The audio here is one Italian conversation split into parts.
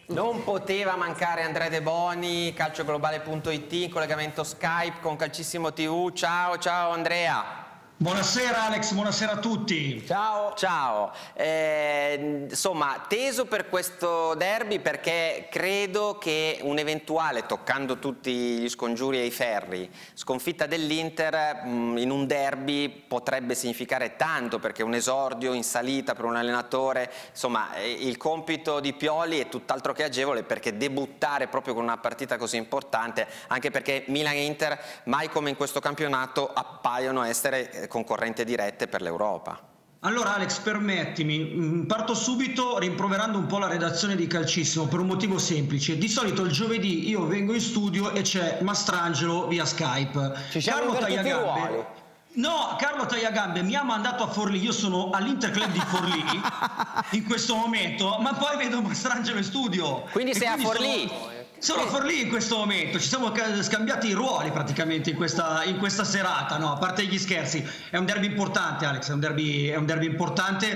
Non poteva mancare Andrea De Boni, calcioglobale.it, in collegamento Skype con Calcissimo TV. Ciao, ciao Andrea. Buonasera Alex, buonasera a tutti. Ciao. Ciao. Insomma, teso per questo derby perché credo che un eventuale, toccando tutti gli scongiuri ai ferri, sconfitta dell'Inter in un derby potrebbe significare tanto, perché un esordio in salita per un allenatore, insomma, il compito di Pioli è tutt'altro che agevole, perché debuttare proprio con una partita così importante, anche perché Milan e Inter mai come in questo campionato appaiono essere concorrenti dirette per l'Europa. Allora Alex, permettimi, parto subito rimproverando un po' la redazione di Calcissimo per un motivo semplice. Di solito il giovedì io vengo in studio e c'è Mastrangelo via Skype. Ci siamo invertiti i ruoli. No, Carlo Tagliagambe mi ha mandato a Forlì, io sono all'Interclub di Forlì in questo momento, ma poi vedo Mastrangelo in studio. Quindi sei a Forlì? Sono a Forlì in questo momento, ci siamo scambiati i ruoli praticamente in questa serata, no? A parte gli scherzi, è un derby importante Alex, è un derby importante,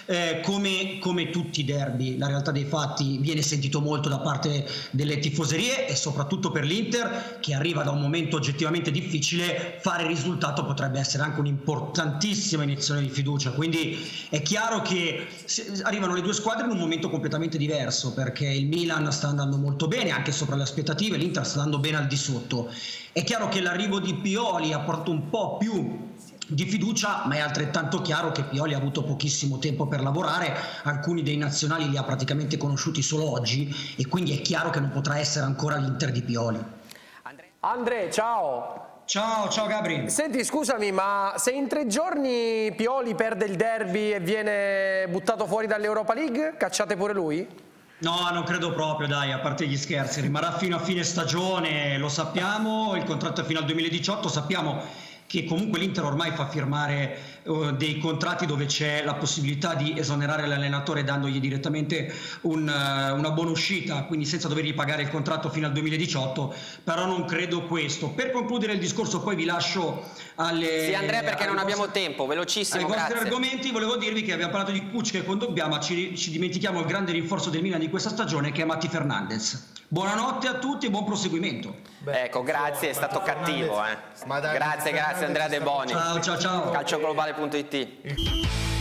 come tutti i derby, la realtà dei fatti viene sentito molto da parte delle tifoserie e soprattutto per l'Inter, che arriva da un momento oggettivamente difficile. Fare il risultato potrebbe essere anche un'importantissima iniezione di fiducia, quindi è chiaro che arrivano le due squadre in un momento completamente diverso, perché il Milan sta andando molto bene, anche sopra le aspettative, l'Inter sta andando bene al di sotto. È chiaro che l'arrivo di Pioli ha portato un po' più di fiducia, ma è altrettanto chiaro che Pioli ha avuto pochissimo tempo per lavorare, alcuni dei nazionali li ha praticamente conosciuti solo oggi, e quindi è chiaro che non potrà essere ancora l'Inter di Pioli. Andrea, ciao. Ciao Gabri. Senti, scusami, ma se in 3 giorni Pioli perde il derby e viene buttato fuori dall'Europa League, cacciate pure lui? No, non credo proprio, dai, a parte gli scherzi, rimarrà fino a fine stagione, lo sappiamo, il contratto è fino al 2018, sappiamo che comunque l'Inter ormai fa firmare dei contratti dove c'è la possibilità di esonerare l'allenatore dandogli direttamente una buona uscita, quindi senza dovergli pagare il contratto fino al 2018, però non credo questo. Per concludere il discorso poi vi lascio alle... Sì Andrea, perché non abbiamo tempo, velocissimo, grazie. Ai vostri grazie. argomenti volevo dirvi che abbiamo parlato di Pucci e Kondogbia, ma ci dimentichiamo il grande rinforzo del Milan di questa stagione, che è Matti Fernandez. Buonanotte a tutti e buon proseguimento. Ecco, grazie, è stato cattivo. Grazie Andrea De Boni. Ciao. calcioglobale.it.